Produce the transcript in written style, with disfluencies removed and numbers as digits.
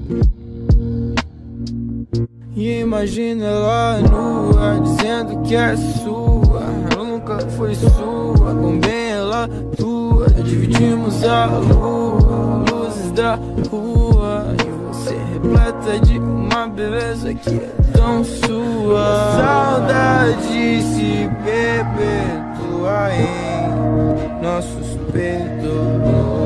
E imagina ela nua, dizendo que é sua. Nunca foi sua, com bem ela tua. Dividimos a lua, luzes da rua. E você repleta de uma beleza que é tão sua. Saudade se perpetua em nossos peitos.